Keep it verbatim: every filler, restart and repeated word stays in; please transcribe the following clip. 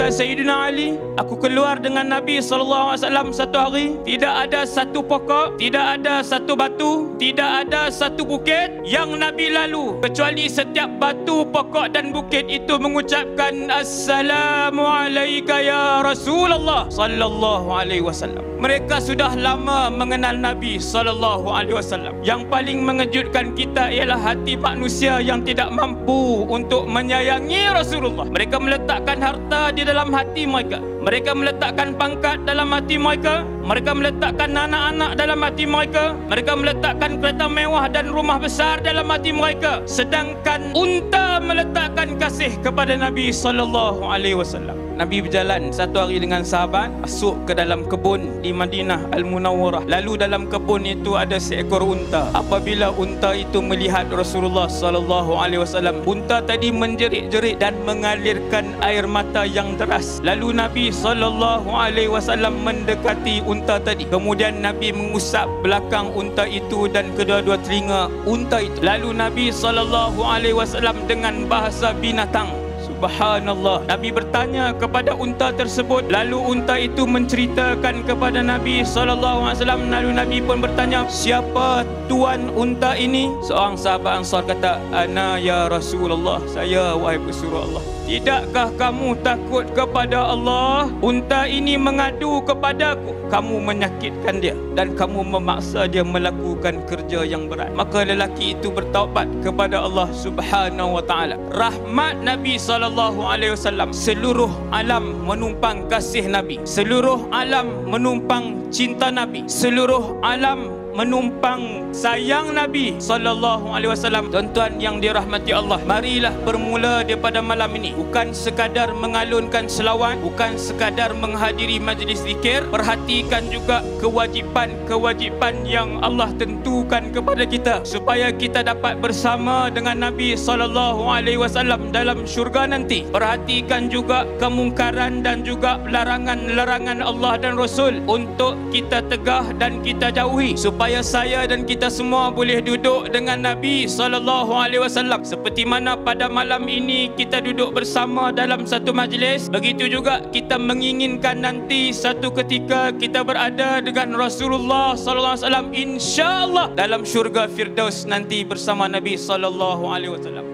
Kata Sayyidina Ali, aku keluar dengan Nabi sallallahu alaihi wasallam satu hari, tidak ada satu pokok, tidak ada satu batu, tidak ada satu bukit yang Nabi lalu kecuali setiap batu, pokok dan bukit itu mengucapkan assalamu alayka ya Rasulullah sallallahu alaihi wasallam. Mereka sudah lama mengenal Nabi sallallahu alaihi wasallam. Yang paling mengejutkan kita ialah hati manusia yang tidak mampu untuk menyayangi Rasulullah. Mereka meletakkan harta di dalam hati mereka. Mereka meletakkan pangkat dalam hati mereka. Mereka meletakkan anak-anak dalam hati mereka. Mereka meletakkan kereta mewah dan rumah besar dalam hati mereka. Sedangkan unta meletakkan kasih kepada Nabi sallallahu alaihi wasallam. Nabi berjalan satu hari dengan sahabat masuk ke dalam kebun di Madinah Al-Munawwarah. Lalu dalam kebun itu ada seekor unta. Apabila unta itu melihat Rasulullah sallallahu alaihi wasallam, unta tadi menjerit-jerit dan mengalirkan air mata yang deras. Lalu Nabi sallallahu alaihi wasallam mendekati unta tadi. Kemudian Nabi mengusap belakang unta itu dan kedua-dua telinga unta itu. Lalu Nabi sallallahu alaihi wasallam dengan bahasa binatang, subhanallah, Nabi bertanya kepada unta tersebut. Lalu unta itu menceritakan kepada Nabi sallallahu alaihi wasallam. Lalu Nabi pun bertanya, siapa tuan unta ini? Seorang sahabat Ansar kata, ana ya Rasulullah, saya wahai pesuruh Allah. Tidakkah kamu takut kepada Allah? Unta ini mengadu kepadaku, kamu menyakitkan dia dan kamu memaksa dia melakukan kerja yang berat. Maka lelaki itu bertaubat kepada Allah Subhanahu wa taala. Rahmat Nabi sallallahu alaihi wasallam, seluruh alam menumpang kasih Nabi, seluruh alam menumpang cinta Nabi, seluruh alam menumpang sayang Nabi sallallahu alaihi wasallam. Tuan-tuan yang dirahmati Allah, marilah bermula daripada malam ini bukan sekadar mengalunkan selawat, bukan sekadar menghadiri majlis zikir. Perhatikan juga kewajipan-kewajipan yang Allah tentukan kepada kita supaya kita dapat bersama dengan Nabi sallallahu alaihi wasallam dalam syurga nanti. Perhatikan juga kemungkaran dan juga larangan-larangan Allah dan Rasul untuk kita tegah dan kita jauhi supaya supaya saya dan kita semua boleh duduk dengan Nabi sallallahu alaihi wasallam seperti mana pada malam ini kita duduk bersama dalam satu majlis. Begitu juga kita menginginkan nanti satu ketika kita berada dengan Rasulullah sallallahu alaihi wasallam, insya-Allah dalam syurga Firdaus nanti bersama Nabi sallallahu alaihi wasallam.